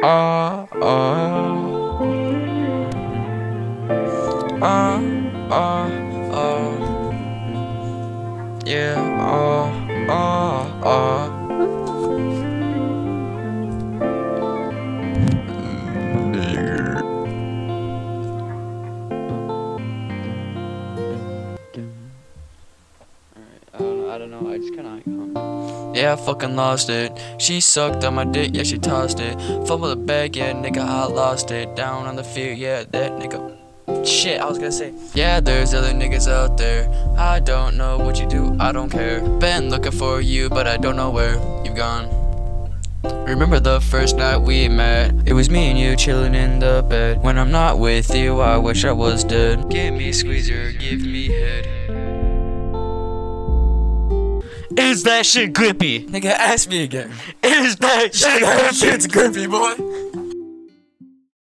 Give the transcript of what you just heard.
Ah, ah, ah, yeah, nigger. I don't know, I just kinda Yeah, I fucking lost it. She sucked on my dick, yeah, she tossed it. Fumbled the bag, yeah, nigga, I lost it. Down on the field, yeah, that nigga. Shit, I was gonna say. Yeah, there's other niggas out there. I don't know what you do, I don't care. Been looking for you, but I don't know where you've gone. Remember the first night we met? It was me and you chilling in the bed. When I'm not with you, I wish I was dead. Give me a squeezer, give me head. Is that shit grippy? Nigga, ask me again. Is that shit grippy? Shit's grippy, boy.